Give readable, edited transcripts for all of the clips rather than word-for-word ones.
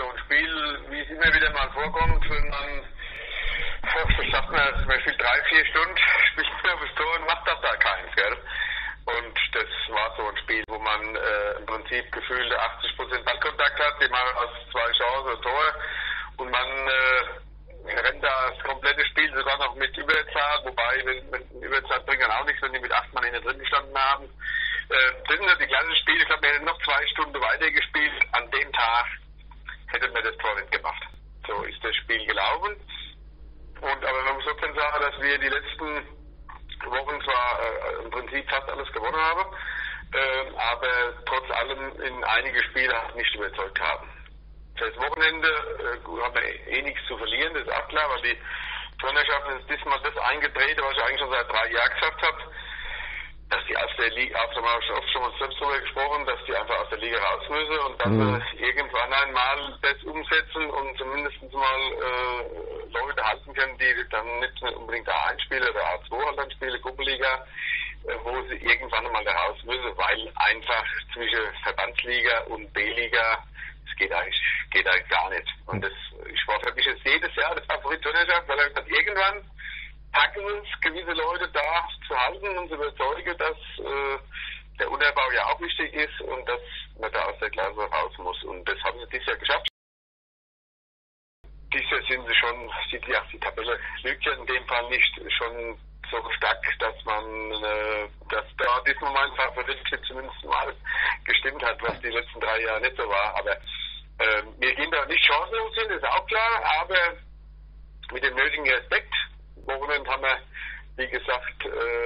ein Spiel, wie es immer wieder mal vorkommt, wenn man, was sagt man, man spielt 3-4 Stunden, spielt man aufs Tor und macht das da keins, gell? Und das war so ein Spiel, wo man im Prinzip gefühlte 80% Ballkontakt hat, die machen aus 2 Chancen Tor und man rennt da das komplette Spiel sogar noch mit Überzahl, wobei, wenn Überzahl bringt dann auch nichts, wenn die mit 8 Mann hinten drin gestanden haben. Das sind ja die klassischen Spiele, ich glaube, wir hätten noch 2 Stunden weitergespielt. An dem Tag hätte man das Tor nicht gemacht. So ist das Spiel gelaufen. Aber man muss auch dann sagen, dass wir die letzten Wochen zwar im Prinzip fast alles gewonnen haben, aber trotz allem in einige Spiele nicht überzeugt haben. Für das Wochenende haben wir nichts zu verlieren, das ist auch klar, weil die Turnerschaft ist diesmal das eingetreten, was ich eigentlich schon seit 3 Jahren gesagt habe, dass die aus der Liga, haben wir oft schon mal selbst darüber gesprochen, dass die einfach aus der Liga raus müssen und dann irgendwann einmal das umsetzen und zumindest mal Leute halten können, die dann nicht unbedingt A1 spielen oder A2 halt dann spielen, Gruppenliga, wo sie irgendwann einmal da raus müssen, weil einfach zwischen Verbandsliga und B-Liga, das geht eigentlich gar nicht. Und das, ich war für mich jetzt jedes Jahr das Favorit-Turnerschaft, weil er gesagt, irgendwann packen es gewisse Leute da zu halten und zu überzeugen, dass der Unterbau ja auch wichtig ist und dass man da aus der Klasse raus muss. Und das haben sie dieses Jahr geschafft. Dieses Jahr sind sie schon, die Tabelle lügt ja in dem Fall nicht, schon so stark, dass man, dass da diesmal mein Favorit zumindest mal gestimmt hat, was die letzten 3 Jahre nicht so war. Aber wir gehen da nicht chancenlos hin, ist auch klar, aber mit dem nötigen Respekt. Wochenende haben wir, wie gesagt,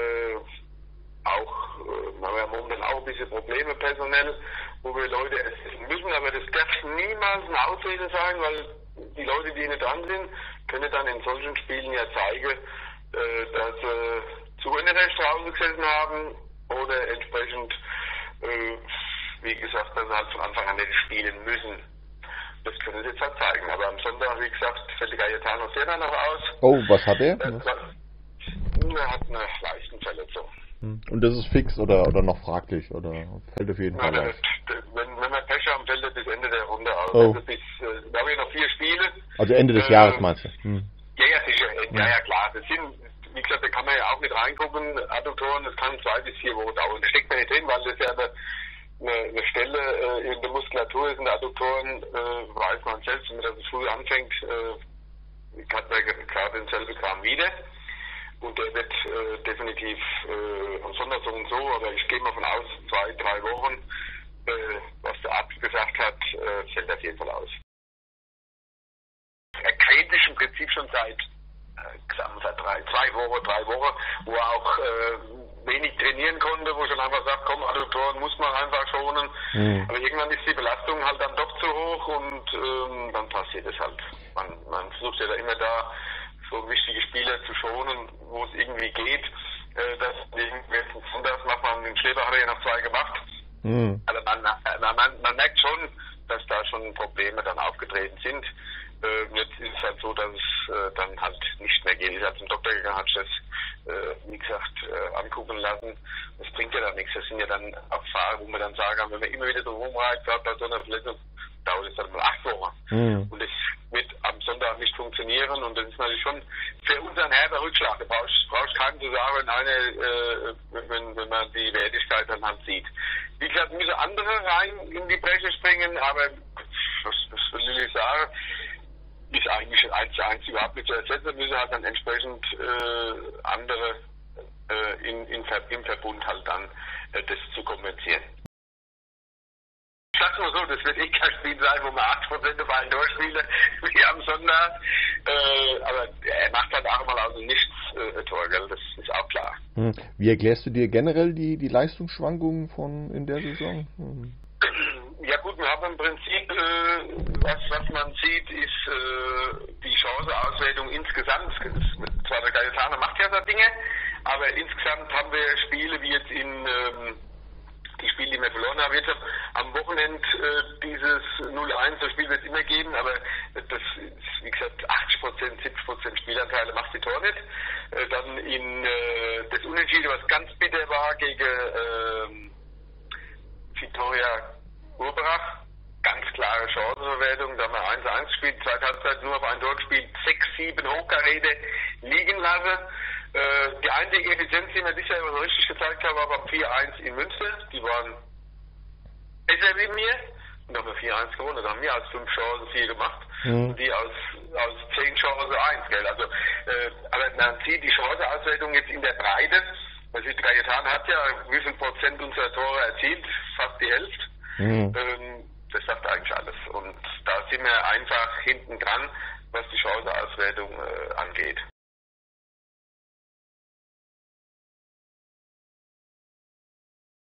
haben wir momentan auch ein bisschen Probleme personell, wo wir Leute ersetzen müssen, aber das darf niemals eine Ausrede sein, weil die Leute, die nicht dran sind, können dann in solchen Spielen ja zeigen, dass sie zu Unrecht rausgesessen haben oder entsprechend, wie gesagt, dass sie halt von Anfang an nicht spielen müssen. Das können sie jetzt halt zeigen. Aber am Sonntag, wie gesagt, fällt der Gaetano Serna noch aus. Oh, was hat er? Er hat eine Leistenverletzung. Und das ist fix oder noch fraglich? Oder fällt auf jeden Fall aus? Wenn wir Pech haben, fällt er bis Ende der Runde aus. Oh. Also wir haben ja noch 4 Spiele. Also Ende des Jahres meinst du? Ja, sicher. Ja, klar. Das sind, wie gesagt, da kann man ja auch mit reingucken. Adduktoren, das kann 2 bis 4 Wochen dauern. Das steckt man nicht drin, weil das ja eine Stelle in der Muskulatur ist, in der Adduktoren, weiß man selbst, wenn man das früh anfängt, hat man gerade denselben Kram wieder. Und der wird definitiv am Sonntag so und so, aber ich gehe mal von aus, 2-3 Wochen, was der Arzt gesagt hat, fällt auf jeden Fall aus. Er quält sich im Prinzip schon seit 3 Wochen, wo er auch wenig trainieren konnte, wo ich dann einfach sagt, komm, Adduktoren muss man einfach schonen. Aber irgendwann ist die Belastung halt dann doch zu hoch und dann passiert es halt. Man versucht ja da immer so wichtige Spieler zu schonen, wo es irgendwie geht. Das letzten Sonntag macht man, den Schleber hat er ja noch 2 gemacht. Also man merkt schon, dass da schon Probleme dann aufgetreten sind. Jetzt ist es halt so, dass es dann halt nicht mehr geht. Ich bin zum Doktor gegangen, hat das, wie gesagt, angucken lassen. Das bringt ja dann nichts. Das sind ja dann auch Phasen, wo man dann sagen kann, wenn man immer wieder so rumreizt, gerade bei so einer Verletzung, dauert es dann mal 8 Wochen. Und das wird am Sonntag nicht funktionieren und das ist natürlich schon für uns ein herber Rückschlag. Da brauchst keinen zu sagen, wenn man die Wertigkeit dann halt sieht. Wie gesagt, müssen andere rein in die Bresche springen, aber was will ich sagen? Ist eigentlich 1:1 überhaupt nicht zu ersetzen, müssen halt dann entsprechend andere im Verbund halt dann das zu kompensieren. Ich sag's mal so, das wird kein Spiel sein, wo man 80% auf einen durchspielen, wie am Sonntag. Aber er macht halt auch mal also nichts Tor, gell? Das ist auch klar. Wie erklärst du dir generell die Leistungsschwankungen in der Saison? Ja gut, wir haben im Prinzip, was man sieht, ist die Chanceauswertung insgesamt. Zwar der Gaetano macht ja so Dinge, aber insgesamt haben wir Spiele wie jetzt die Spiele, die wir verloren haben. Jetzt am Wochenende dieses 0-1, das Spiel wird es immer geben, aber das ist, wie gesagt, 80%, 70% Spielanteile macht die Tor nicht. Dann in das Unentschieden, was ganz bitter war gegen Viktoria Urbrach, ganz klare Chancenverwertung, Saison, da haben wir 1-1 gespielt, zweite Halbzeit nur auf ein Tor gespielt, 6-7 Hochkaräte liegen lassen. Die einzige Effizienz, die mir bisher so richtig gezeigt haben, war beim 4-1 in Münster. Die waren besser wie mir. Und haben wir 4-1 gewonnen. Da haben wir aus 5 Chancen 4 gemacht. Und die aus 10 Chancen 1, gell. Also, aber man sieht die Chanceauswertung jetzt in der Breite. Also Gajetan hat ja wie viel Prozent unserer Tore erzielt? Fast die Hälfte. Das sagt eigentlich alles. Und da sind wir einfach hinten dran, was die Chanceauswertung angeht.